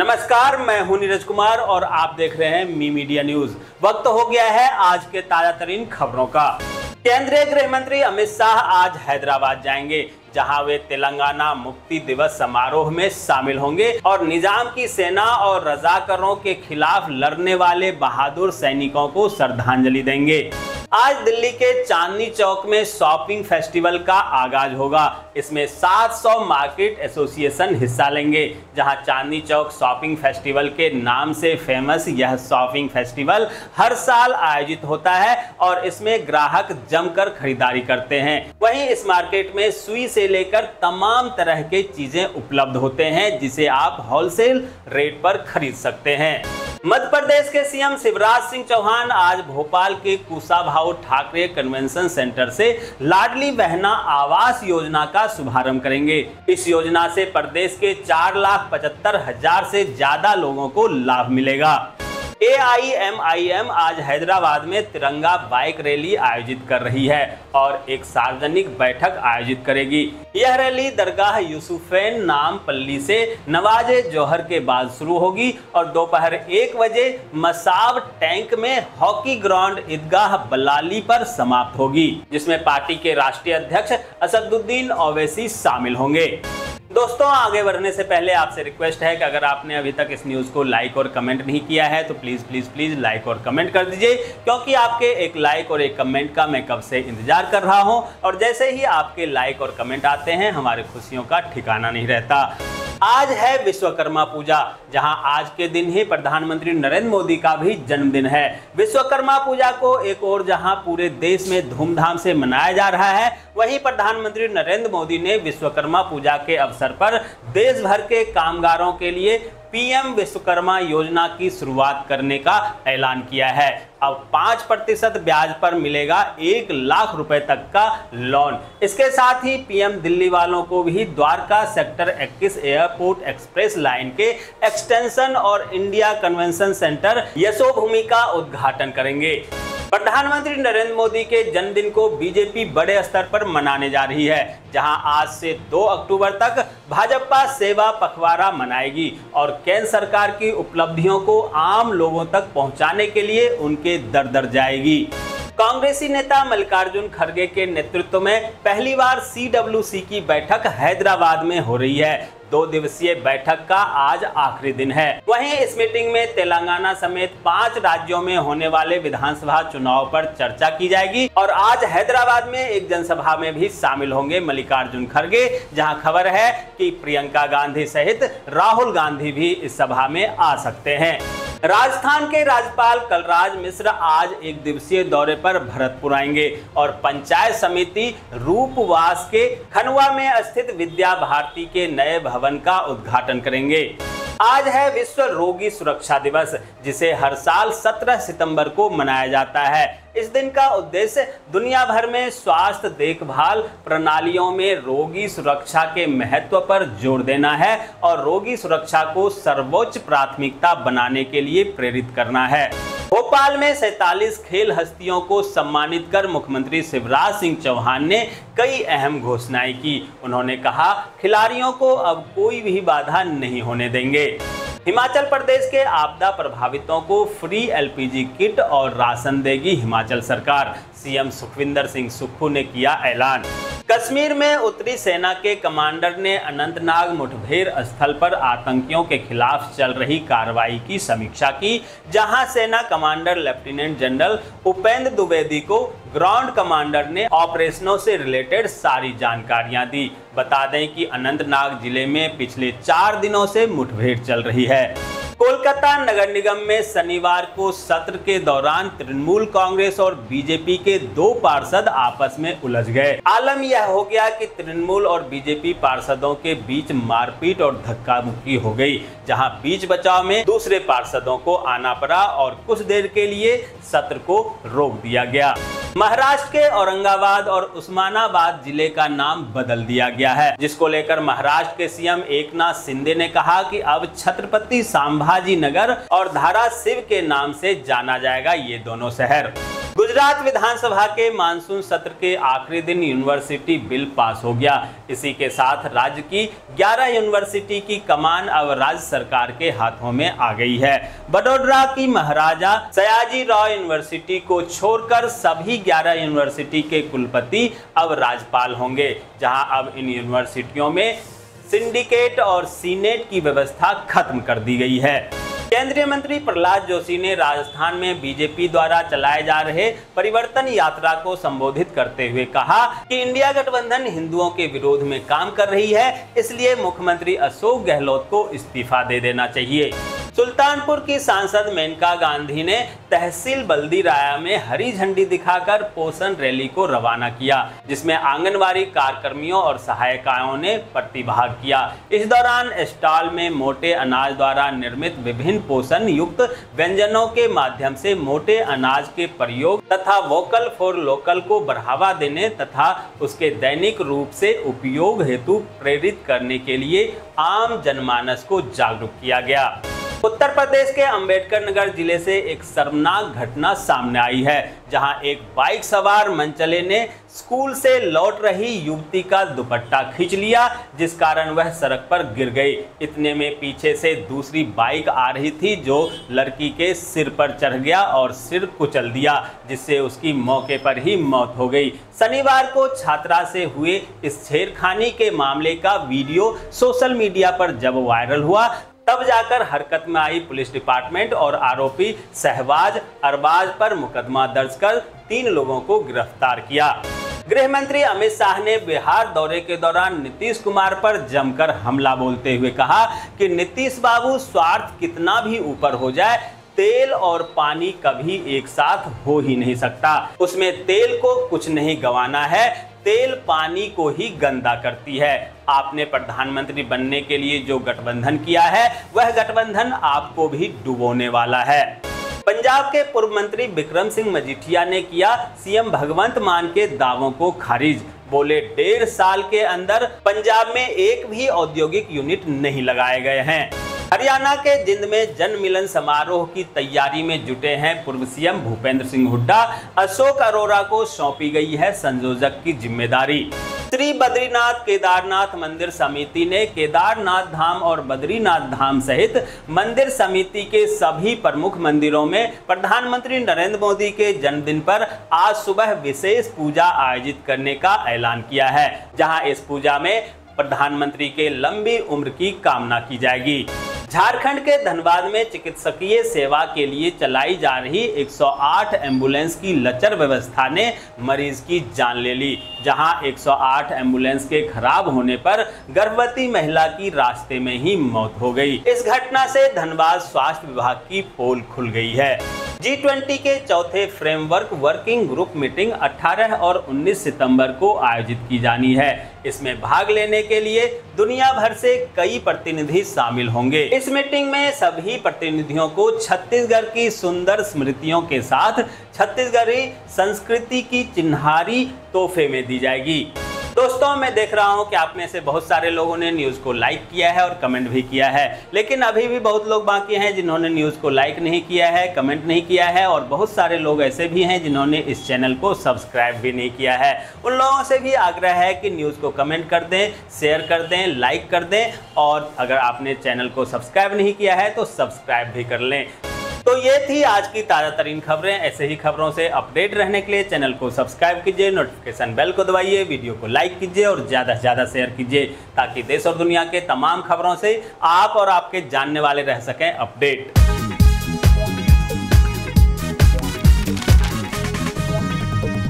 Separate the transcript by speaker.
Speaker 1: नमस्कार, मैं हूं नीरज कुमार और आप देख रहे हैं मी मीडिया न्यूज। वक्त हो गया है आज के ताजा तरीन खबरों का। केंद्रीय गृह मंत्री अमित शाह आज हैदराबाद जाएंगे, जहां वे तेलंगाना मुक्ति दिवस समारोह में शामिल होंगे और निजाम की सेना और रजाकरों के खिलाफ लड़ने वाले बहादुर सैनिकों को श्रद्धांजलि देंगे। आज दिल्ली के चांदनी चौक में शॉपिंग फेस्टिवल का आगाज होगा। इसमें 700 मार्केट एसोसिएशन हिस्सा लेंगे। जहां चांदनी चौक शॉपिंग फेस्टिवल के नाम से फेमस यह शॉपिंग फेस्टिवल हर साल आयोजित होता है और इसमें ग्राहक जमकर खरीदारी करते हैं। वहीं इस मार्केट में सुई से लेकर तमाम तरह के चीजें उपलब्ध होते हैं, जिसे आप होलसेल रेट पर खरीद सकते हैं। मध्य प्रदेश के सीएम शिवराज सिंह चौहान आज भोपाल के कुशाभाऊ ठाकरे कन्वेंशन सेंटर से लाडली बहना आवास योजना का शुभारंभ करेंगे। इस योजना से प्रदेश के 4,75,000 से ज्यादा लोगों को लाभ मिलेगा। AIMIM आज हैदराबाद में तिरंगा बाइक रैली आयोजित कर रही है और एक सार्वजनिक बैठक आयोजित करेगी। यह रैली दरगाह यूसुफैन नामपल्ली से नवाजे जौहर के बाद शुरू होगी और दोपहर 1 बजे मसाब टैंक में हॉकी ग्राउंड ईदगाह बलाली पर समाप्त होगी, जिसमें पार्टी के राष्ट्रीय अध्यक्ष असदुद्दीन ओवैसी शामिल होंगे। दोस्तों, आगे बढ़ने से पहले आपसे रिक्वेस्ट है कि अगर आपने अभी तक इस न्यूज़ को लाइक और कमेंट नहीं किया है तो प्लीज़ लाइक और कमेंट कर दीजिए, क्योंकि आपके एक लाइक और एक कमेंट का मैं कब से इंतजार कर रहा हूं और जैसे ही आपके लाइक और कमेंट आते हैं हमारे खुशियों का ठिकाना नहीं रहता। आज है विश्वकर्मा पूजा, जहां आज के दिन ही प्रधानमंत्री नरेंद्र मोदी का भी जन्मदिन है। विश्वकर्मा पूजा को एक और जहां पूरे देश में धूमधाम से मनाया जा रहा है, वहीं प्रधानमंत्री नरेंद्र मोदी ने विश्वकर्मा पूजा के अवसर पर देश भर के कामगारों के लिए PM विश्वकर्मा योजना की शुरुआत करने का ऐलान किया है। अब 5% ब्याज पर मिलेगा 1 लाख रुपए तक का लोन। इसके साथ ही PM दिल्ली वालों को भी Dwarka sector 21 airport express line के एक्सटेंशन और इंडिया कन्वेंशन सेंटर यशोभूमि का उद्घाटन करेंगे। प्रधानमंत्री नरेंद्र मोदी के जन्मदिन को बीजेपी बड़े स्तर पर मनाने जा रही है, जहां आज से 2 अक्टूबर तक भाजपा सेवा पखवाड़ा मनाएगी और केंद्र सरकार की उपलब्धियों को आम लोगों तक पहुंचाने के लिए उनके दर दर जाएगी। कांग्रेसी नेता मल्लिकार्जुन खड़गे के नेतृत्व में पहली बार CWC की बैठक हैदराबाद में हो रही है। 2 दिवसीय बैठक का आज आखिरी दिन है। वहीं इस मीटिंग में तेलंगाना समेत 5 राज्यों में होने वाले विधानसभा चुनाव पर चर्चा की जाएगी और आज हैदराबाद में एक जनसभा में भी शामिल होंगे मल्लिकार्जुन खड़गे, जहां खबर है कि प्रियंका गांधी सहित राहुल गांधी भी इस सभा में आ सकते हैं। राजस्थान के राज्यपाल कलराज मिश्र आज एक दिवसीय दौरे पर भरतपुर आएंगे और पंचायत समिति रूपवास के खनवा में स्थित विद्या भारती के नए भवन का उद्घाटन करेंगे। आज है विश्व रोगी सुरक्षा दिवस, जिसे हर साल 17 सितंबर को मनाया जाता है। इस दिन का उद्देश्य दुनिया भर में स्वास्थ्य देखभाल प्रणालियों में रोगी सुरक्षा के महत्व पर जोर देना है और रोगी सुरक्षा को सर्वोच्च प्राथमिकता बनाने के लिए प्रेरित करना है। भोपाल में 47 खेल हस्तियों को सम्मानित कर मुख्यमंत्री शिवराज सिंह चौहान ने कई अहम घोषणाएं की। उन्होंने कहा, खिलाड़ियों को अब कोई भी बाधा नहीं होने देंगे। हिमाचल प्रदेश के आपदा प्रभावितों को फ्री LPG किट और राशन देगी हिमाचल सरकार। CM सुखविंदर सिंह सुक्खू ने किया ऐलान। कश्मीर में उत्तरी सेना के कमांडर ने अनंतनाग मुठभेड़ स्थल पर आतंकियों के खिलाफ चल रही कार्रवाई की समीक्षा की, जहां सेना commander lieutenant general Upendra Dwivedi को ग्राउंड कमांडर ने ऑपरेशनों से रिलेटेड सारी जानकारियां दी। बता दें कि अनंतनाग जिले में पिछले 4 दिनों से मुठभेड़ चल रही है। कोलकाता नगर निगम में शनिवार को सत्र के दौरान तृणमूल कांग्रेस और बीजेपी के 2 पार्षद आपस में उलझ गए। आलम यह हो गया कि तृणमूल और बीजेपी पार्षदों के बीच मारपीट और धक्का मुक्की हो गई, जहां बीच बचाव में दूसरे पार्षदों को आना पड़ा और कुछ देर के लिए सत्र को रोक दिया गया। महाराष्ट्र के औरंगाबाद और उस्मानाबाद जिले का नाम बदल दिया गया है, जिसको लेकर महाराष्ट्र के CM एकनाथ शिंदे ने कहा कि अब छत्रपति संभाजी नगर और धाराशिव के नाम से जाना जाएगा ये दोनों शहर। गुजरात विधानसभा के मानसून सत्र के आखिरी दिन यूनिवर्सिटी बिल पास हो गया। इसी के साथ राज्य की 11 यूनिवर्सिटी की कमान अब राज्य सरकार के हाथों में आ गई है। बड़ोदरा की महाराजा सयाजी राव यूनिवर्सिटी को छोड़कर सभी 11 यूनिवर्सिटी के कुलपति अब राज्यपाल होंगे, जहां अब इन यूनिवर्सिटियों में सिंडिकेट और सीनेट की व्यवस्था खत्म कर दी गई है। केंद्रीय मंत्री प्रहलाद जोशी ने राजस्थान में बीजेपी द्वारा चलाए जा रहे परिवर्तन यात्रा को संबोधित करते हुए कहा कि इंडिया गठबंधन हिंदुओं के विरोध में काम कर रही है, इसलिए मुख्यमंत्री अशोक गहलोत को इस्तीफा दे देना चाहिए। सुल्तानपुर की सांसद मेनका गांधी ने तहसील बल्दी राया में हरी झंडी दिखाकर पोषण रैली को रवाना किया, जिसमें आंगनबाड़ी कार्यकर्मियों और सहायिकाओं ने प्रतिभाग किया। इस दौरान स्टॉल में मोटे अनाज द्वारा निर्मित विभिन्न पोषण युक्त व्यंजनों के माध्यम से मोटे अनाज के प्रयोग तथा वोकल फॉर लोकल को बढ़ावा देने तथा उसके दैनिक रूप से उपयोग हेतु प्रेरित करने के लिए आम जनमानस को जागरूक किया गया। उत्तर प्रदेश के अंबेडकर नगर जिले से एक शर्मनाक घटना सामने आई है, जहां एक बाइक सवार मनचले ने स्कूल से लौट रही युवती का दुपट्टा खींच लिया, जिस कारण वह सड़क पर गिर गई। इतने में पीछे से दूसरी बाइक आ रही थी, जो लड़की के सिर पर चढ़ गया और सिर कुचल दिया, जिससे उसकी मौके पर ही मौत हो गई। शनिवार को छात्रा से हुए इस छेड़खानी के मामले का वीडियो सोशल मीडिया पर जब वायरल हुआ, तब जाकर हरकत में आई पुलिस डिपार्टमेंट और आरोपी शहबाज अरबाज पर मुकदमा दर्ज कर 3 लोगों को गिरफ्तार किया। गृह मंत्री अमित शाह ने बिहार दौरे के दौरान नीतीश कुमार पर जमकर हमला बोलते हुए कहा कि नीतीश बाबू स्वार्थ कितना भी ऊपर हो जाए, तेल और पानी कभी एक साथ हो ही नहीं सकता। उसमें तेल को कुछ नहीं गंवाना है, तेल पानी को ही गंदा करती है। आपने प्रधानमंत्री बनने के लिए जो गठबंधन किया है, वह गठबंधन आपको भी डुबोने वाला है। पंजाब के पूर्व मंत्री विक्रम सिंह मजीठिया ने किया सीएम भगवंत मान के दावों को खारिज। बोले 1.5 साल के अंदर पंजाब में एक भी औद्योगिक यूनिट नहीं लगाए गए हैं। हरियाणा के जिंद में जन मिलन समारोह की तैयारी में जुटे हैं पूर्व सीएम भूपेंद्र सिंह हुड्डा। अशोक अरोड़ा को सौंपी गई है संयोजक की जिम्मेदारी। श्री बद्रीनाथ केदारनाथ मंदिर समिति ने केदारनाथ धाम और बद्रीनाथ धाम सहित मंदिर समिति के सभी प्रमुख मंदिरों में प्रधानमंत्री नरेंद्र मोदी के जन्मदिन पर आज सुबह विशेष पूजा आयोजित करने का ऐलान किया है, जहां इस पूजा में प्रधानमंत्री के लंबी उम्र की कामना की जाएगी। झारखंड के धनबाद में चिकित्सकीय सेवा के लिए चलाई जा रही 108 एम्बुलेंस की लचर व्यवस्था ने मरीज की जान ले ली, जहां 108 एम्बुलेंस के खराब होने पर गर्भवती महिला की रास्ते में ही मौत हो गई। इस घटना से धनबाद स्वास्थ्य विभाग की पोल खुल गई है। G20 के चौथे फ्रेमवर्क वर्किंग ग्रुप मीटिंग 18 और 19 सितंबर को आयोजित की जानी है। इसमें भाग लेने के लिए दुनिया भर से कई प्रतिनिधि शामिल होंगे। इस मीटिंग में सभी प्रतिनिधियों को छत्तीसगढ़ की सुंदर स्मृतियों के साथ छत्तीसगढ़ी संस्कृति की चिन्हारी तोहफे में दी जाएगी। दोस्तों, मैं देख रहा हूं कि आप में से बहुत सारे लोगों ने न्यूज़ को लाइक किया है और कमेंट भी किया है, लेकिन अभी भी बहुत लोग बाकी हैं जिन्होंने न्यूज़ को लाइक नहीं किया है, कमेंट नहीं किया है, और बहुत सारे लोग ऐसे भी हैं जिन्होंने इस चैनल को सब्सक्राइब भी नहीं किया है। उन लोगों से भी आग्रह है कि न्यूज़ को कमेंट कर दें, शेयर कर दें, लाइक कर दें, और अगर आपने चैनल को सब्सक्राइब नहीं किया है तो सब्सक्राइब भी कर लें। तो ये थी आज की ताज़ा तरीन खबरें। ऐसे ही खबरों से अपडेट रहने के लिए चैनल को सब्सक्राइब कीजिए, नोटिफिकेशन बेल को दबाइए, वीडियो को लाइक कीजिए और ज़्यादा से ज़्यादा शेयर कीजिए, ताकि देश और दुनिया के तमाम खबरों से आप और आपके जानने वाले रह सकें अपडेट।